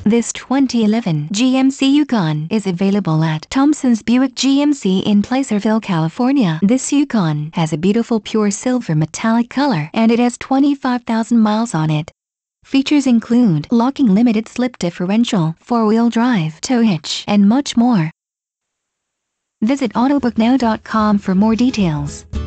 This 2011 GMC Yukon is available at Thompsons Buick GMC in Placerville, California. This Yukon has a beautiful pure silver metallic color and it has 25,000 miles on it. Features include locking limited slip differential, 4-wheel drive, tow hitch, and much more. Visit autobooknow.com for more details.